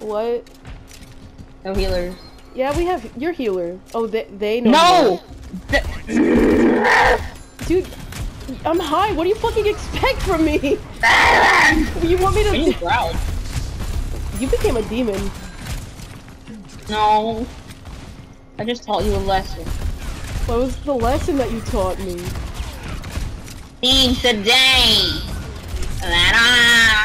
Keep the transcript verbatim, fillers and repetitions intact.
What? No healers. Yeah, we have your healer. Oh, they they know. No. Dude, I'm high. What do you fucking expect from me? You want me to? You growled. You became a demon. No. I just taught you a lesson. What was the lesson that you taught me? Things today.